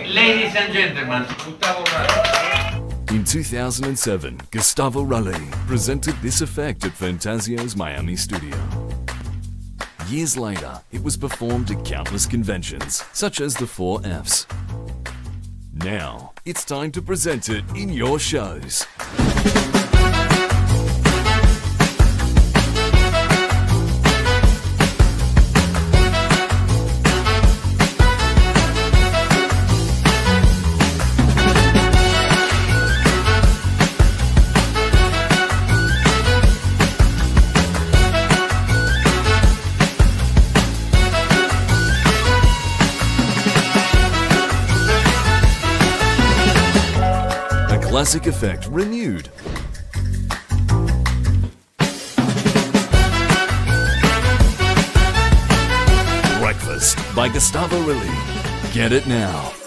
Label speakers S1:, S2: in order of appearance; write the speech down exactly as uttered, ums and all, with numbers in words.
S1: Ladies and gentlemen, Gustavo Raley.
S2: In two thousand seven, Gustavo Raley presented this effect at Fantasio's Miami studio. Years later, it was performed at countless conventions, such as the four F's. Now, it's time to present it in your shows. Classic effect renewed. Breakfast by Gustavo Raley. Get it now.